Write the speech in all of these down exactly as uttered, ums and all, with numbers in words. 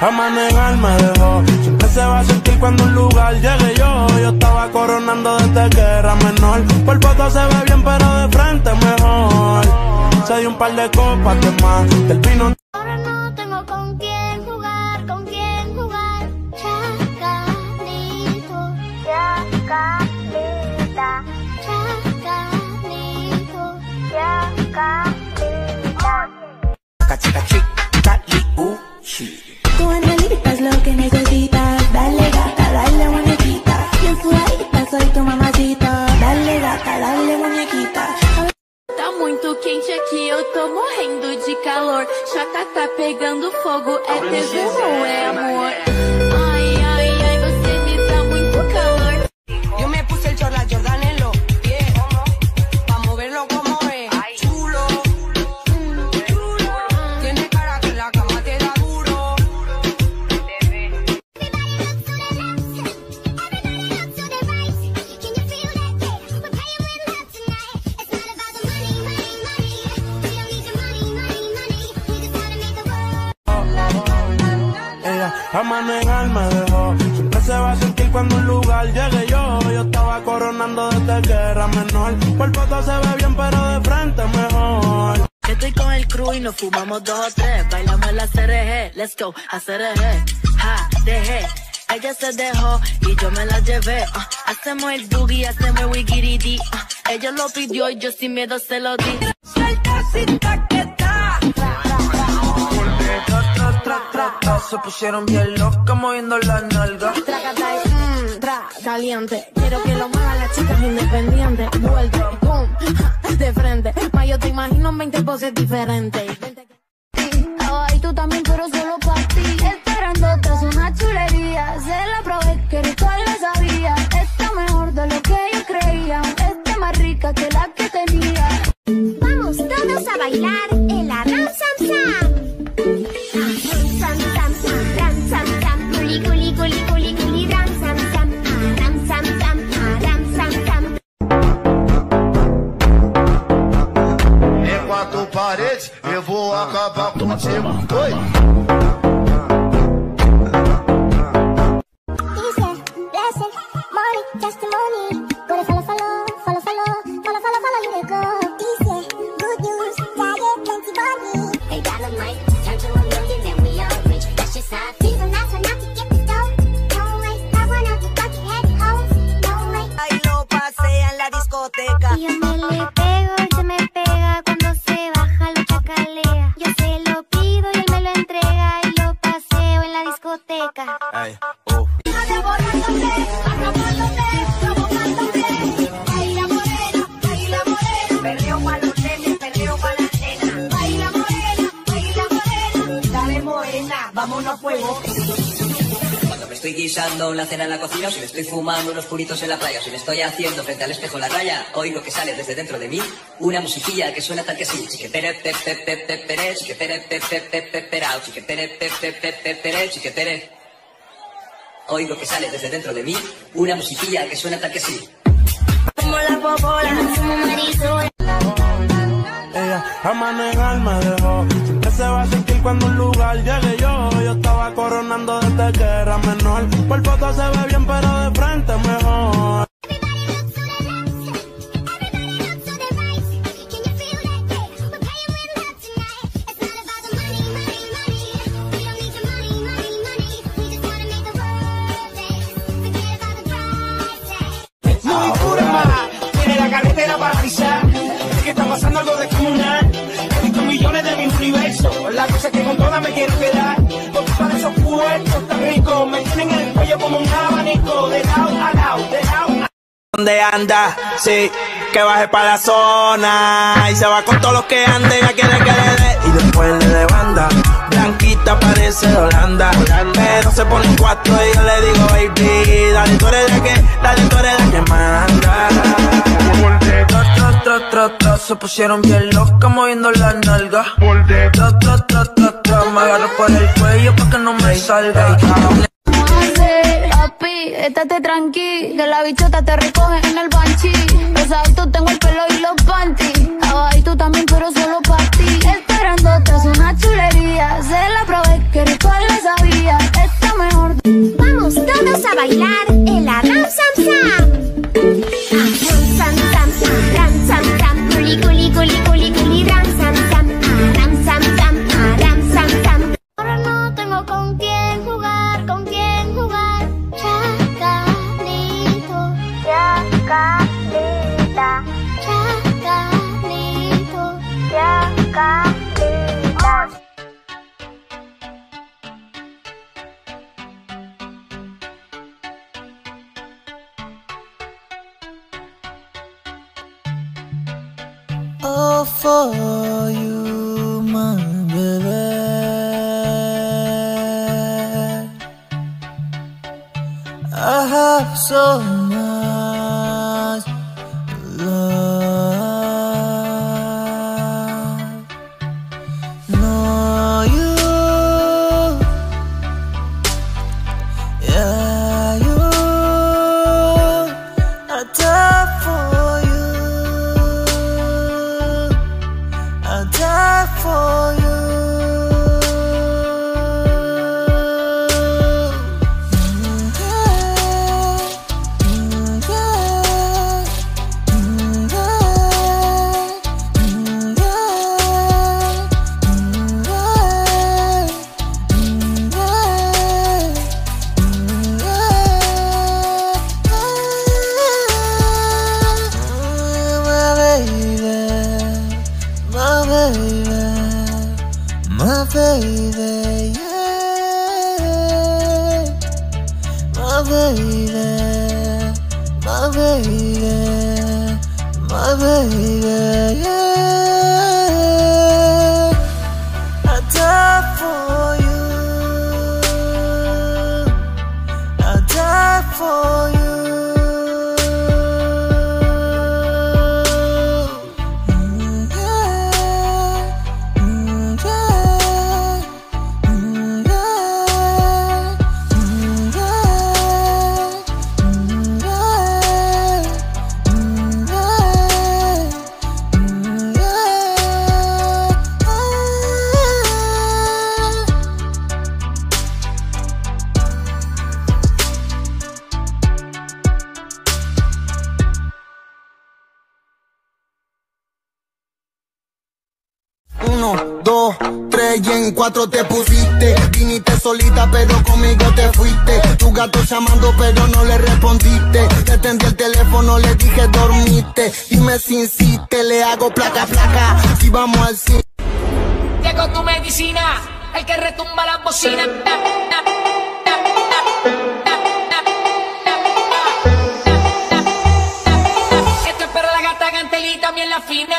a manejar me dejó. Siempre se va a sentir cuando un lugar llegue yo. Yo estaba coronando desde que era menor. Por foto se ve bien pero de frente mejor. Se dio un par de copas de más del vino. Ahora no tengo con quién jugar, con quién jugar. Chacalito, chacalita, chacalito, chacalita. Tú necesitas lo que necesitas. Dale gata, dale muñequita. Bien sudadita, soy tu mamacita. Dale gata, dale muñequita. Tá muito quente aqui, eu tô morrendo de calor. Chata tá pegando fogo, é tesão ou é amor? Ai, ai, ai, você me dá muito calor. Yo me puse el Jordan Jordan en los pies, pa' moverlo como es. Chulo, chulo, tiene cara que la cama te da duro. Ella a manejar me dejó. Siempre se va a sentir cuando un lugar llegue yo. Yo estaba coronando desde que era menor. Por foto se ve bien pero de frente mejor. Estoy con el crew y nos fumamos dos o tres. Bailamos en la C R G, let's go, a C R G. Ja, dejé, ella se dejó y yo me la llevé. Uh, hacemos el boogie, hacemos el wigiridi. Uh, ella lo pidió y yo sin miedo se lo di. Suelta sin taqueta. Se pusieron bien locas moviendo las nalgas. Tracata y mmm, tra, caliente. Quiero que lo muevan las chicas independientes. Vuelta, pum, de frente. Ma yo te imagino en veinte poses diferentes. Ay, tú también, pero solo para ti. Esperándote es una chulería. Se la probé, que rico le sabía. Está mejor de lo que yo creía. Está más rica que la que tenía. Vamos todos a bailar el Ram Sam Sam. Sam Sam Ram Sam Sam. Culi culi culi culi culi Ram Sam Sam. Ram Sam Sam. Ram Sam Sam. Em quatro paredes, eu vou acabar contigo. Oi! Dice, blessing, money, testimony. Go to follow, follow, follow, follow, follow, follow, follow, you may go. Dice, good news, diet, plenty money. They dynamite, turn to a million, then we all rich. That's just how I feel. Season last one, not to get the dough. No way, I wanna be fucking head hoes. No way. Ahí lo pasea en la discoteca. Y yo me le pego, él se me pega. Cuando se baja lo chacalea. Yo se lo pido y él me lo entrega. Y lo paseo en la discoteca. Ay, oh. Baila morena, baila morena. Perreo pa' los nenes, perreo pa' las nenas. Baila morena, baila morena. Dale morena, vámonos a fuego. Cuando me estoy guisando la cena en la cocina, o si me estoy fumando unos puritos en la playa, o si me estoy haciendo frente al espejo la raya, oigo que sale desde dentro de mí una musiquilla que suena tal que así. Chiquetere, pe, pe, pe, pe, pere, chiquetere, pe, pe, pe, pe, perao, chiquetere, pe, pe, pe, pe, pere, chiquetere. Oigo que sale desde dentro de mí una musiquilla que suena tal que así. Como la popola, Como Marisol. Ella a manejar me dejó. Siempre se va a sentir cuando un lugar llegue yo. Yo estaba coronando desde que era menor. Por foto se ve bien pero de frente mejor. Muy curva, tiene la carretera para pisar. Es que está pasando algo descomunal. He visto millones de mis universos. La cosa es que con todas me quiero quedar. Porque para esos puertos tan ricos me tienen el cuello como un abanico. De lado a lado, de lado a lado. ¿Dónde anda? Sí, que baje para la zona. Y se va con todos los que anden a querer que le dé. Y después le de banda. Blanquita parece de Holanda. Pero se pone en cuatro y yo le digo, baby, dale, tú eres la que, dale, tú eres la que manda. Tra, tra, tra, tra, se pusieron bien locas moviendo las nalgas. Tra, tra, tra, tra, tra, me agarro por el cuello pa' que no me salga. Papi, estate tranqui, que la bichota te recoge en el banchi. Pesadito tengo el pelo y los panties. Abajito también, pero solo para ti. Esperándote es una chulería. Se la probé, que rico le sabía. for you, my baby. I have so much love. No, you, yeah, you, I die for you, I die for you. My baby, yeah. My baby, my baby, my baby, yeah. I die for you, I die for you. Uno, dos, tres y en cuatro te pusiste. Viniste solita pero conmigo te fuiste. Tu gato llamando pero no le respondiste. Te atendí el teléfono, le dije dormiste. Dime si insiste, le hago placa, placa. Si vamos al cine. Llegó tu medicina, el que retumba la bocina. Esto es para la gata Gantel y también la fina.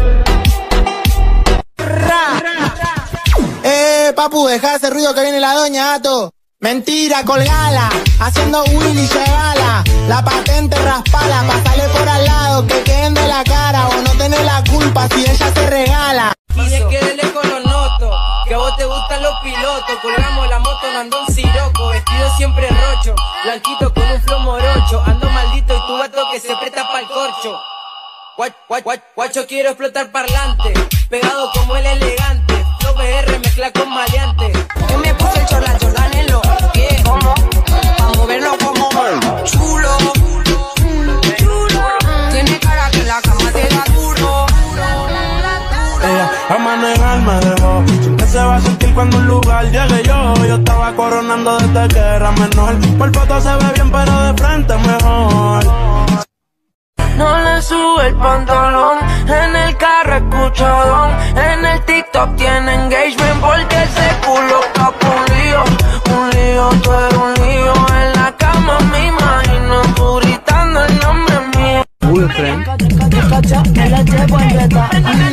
Eh, papu, deja ese ruido que viene la doña, Ato. Mentira, colgala, haciendo Willy, llegala. La patente raspala, pasale por al lado, que queden de la cara o no tenés la culpa si ella se regala. Dice que de lejos lo noto, que a vos te gustan los pilotos. Colgamos la moto, no ando un siroco, vestido siempre rocho, blanquito con un flow morocho. Ando maldito y tu gato que se presta pa'l corcho. Guacho, guacho, guacho, quiero explotar parlante, pegado como el elegante. Flow B R mezcla con maleante. Yo me puse el chorla, Jordan en lo que como, pa' moverlo como chulo, chulo. Tiene cara que la cama te da duro. Ella a manejar me dejó. Siempre se va a sentir cuando un lugar llegue yo. Yo estaba coronando desde que era menor. Por foto se ve bien pero de frente mejor. No le sube el pantalón, en el carro escucho don, en el TikTok tiene engagement porque ese culo está un lío, un lío, tú eres un lío, en la cama me imagino tú gritando el nombre mío. Wilfred. Me la llevo en reta.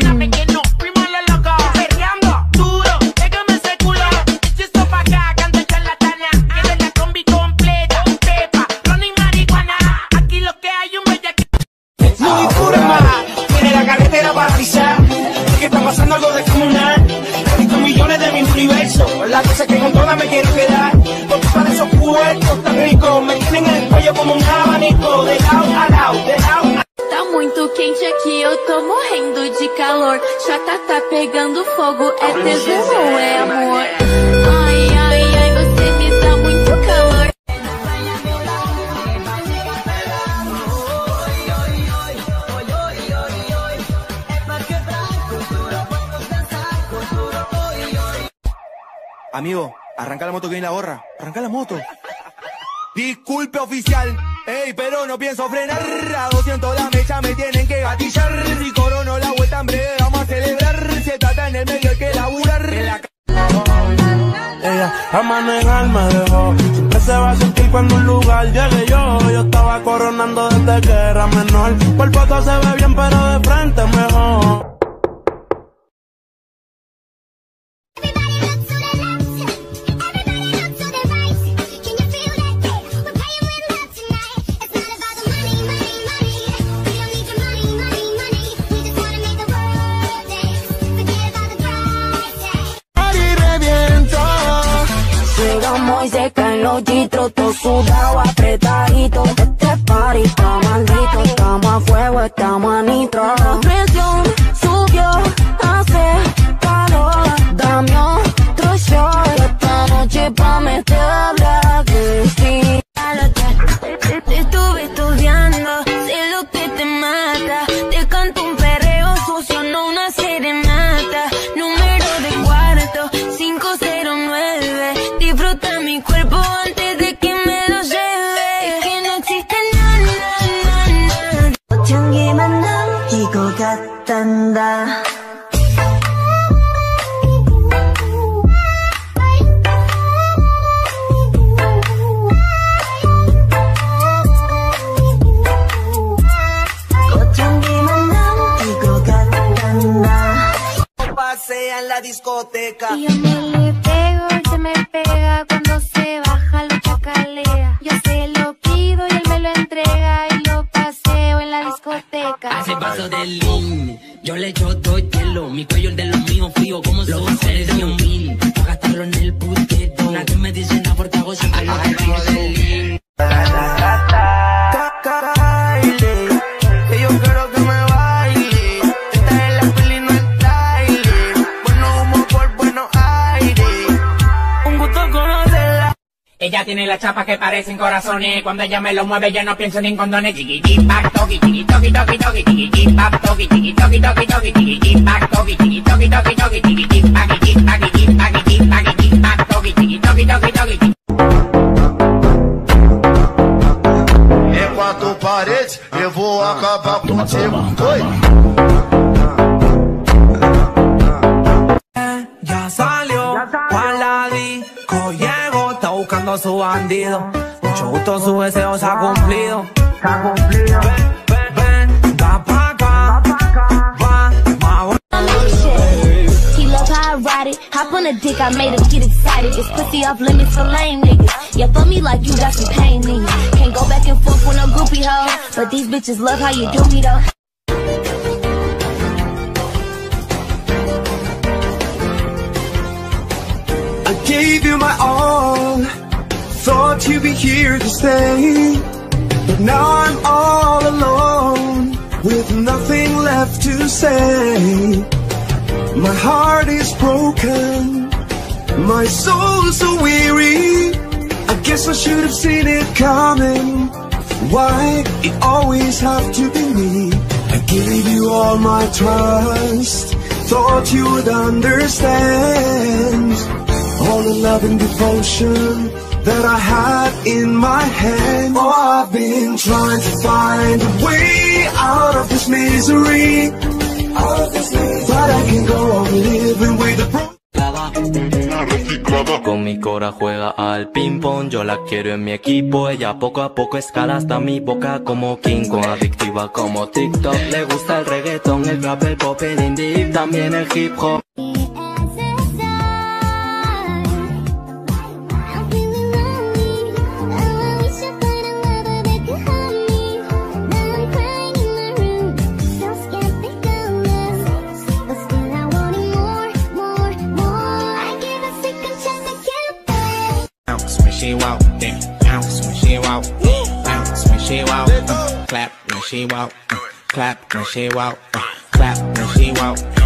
Que está pasando algo descomunal. He visto millones de mi universo. La cosa es que con todas me quiero quedar. Porque para esos cuerpos tan ricos me tienen en el cuello como un abanico. De lado a lado, de lado a... Tá muito quente aqui, eu tô morrendo de calor. Já tá, tá pegando fogo, é tesão ou é amor? Ai, ai, ai, você me dá muito calor. Amigo, arranca la moto que viene la gorra. Arranca la moto. Disculpe oficial, ey, pero no pienso frenar. A doscientos la mecha me tienen que gatillar. Si corono la vuelta en breve vamos a celebrar. Se trata en el medio hay que laburar. En la Ella a manejar me dejó. Siempre se va a sentir cuando un lugar llegue yo. Yo estaba coronando desde que era menor. Por foto se ve bien pero de frente mejor. humo y se caen los gistros, todo sudado, apretadito. Este party está maldito, estamos a fuego, estamos a nitro. La presión subió, hace calor, dame otro shot. Esta noche pa' meterla, que sí. Te estuve estudiando, sé lo que te mata. Te canto un perreo sucio, no una serenata. Número de cuarto, cinco cero nueve. Disfruta mi cuerpo antes de que me lo lleve. Es que no existe nada, nada. chan기만 남기고 갔단다. Pasea en la discoteca. Y yo me le pego, él se me pega. Cuando se baja lo chacalea. Yo se lo pido y él me lo entrega. Y lo paseo en la discoteca. Hace paso del lean, yo le echo todo hielo. Mi cuello el de los míos frío como los bajones de un mil. Pa' gastarlo en el puteto. Nadie me dice nada porque hago siempre lo que quiero del lean. Ella tiene la chapa que parecen corazones. Cuando ella me lo mueve yo no pienso ni en condones. Chiqui back toki chiqui toki toki toki chiqui back toki chiqui toki toki toki chiqui back toki chiqui toki toki toki chiqui back chiqui back chiqui back chiqui back chiqui back toki chiqui toki toki toki. É quatro paredes, eu vou acabar contigo. Oi. Ya salió a la disco, llegó, está buscando a su bandido. Mucho gusto, su deseo se ha cumplido. Se ha cumplido. Ven, ven, ven, da pa' acá, va, va. He love how I ride it. Hop on a dick, I made him get excited. This pussy off limits for lame niggas. Yeah, fuck me like you got some pain in you. Can't go back and forth with no groupie hoe. But these bitches love how you do me though. I gave you my all, thought you'd be here to stay. But now I'm all alone, with nothing left to say. My heart is broken, my soul so weary. I guess I should have seen it coming. Why it always have to be me? I gave you all my trust, thought you would understand all the love and devotion that I had in my hand. Oh, I've been trying to find a way out of this misery, out of this misery. But I can go on living with a broken. Con mi cora juega al ping pong, yo la quiero en mi equipo. Ella poco a poco escala hasta mi boca como King Kong. Adictiva como TikTok, le gusta el reggaeton, el rap, el pop, el indie, también el hip hop. She walk, then bounce when she walk, bounce when she walk, uh, clap when she walk, uh, clap when she walk, uh, clap when she walk.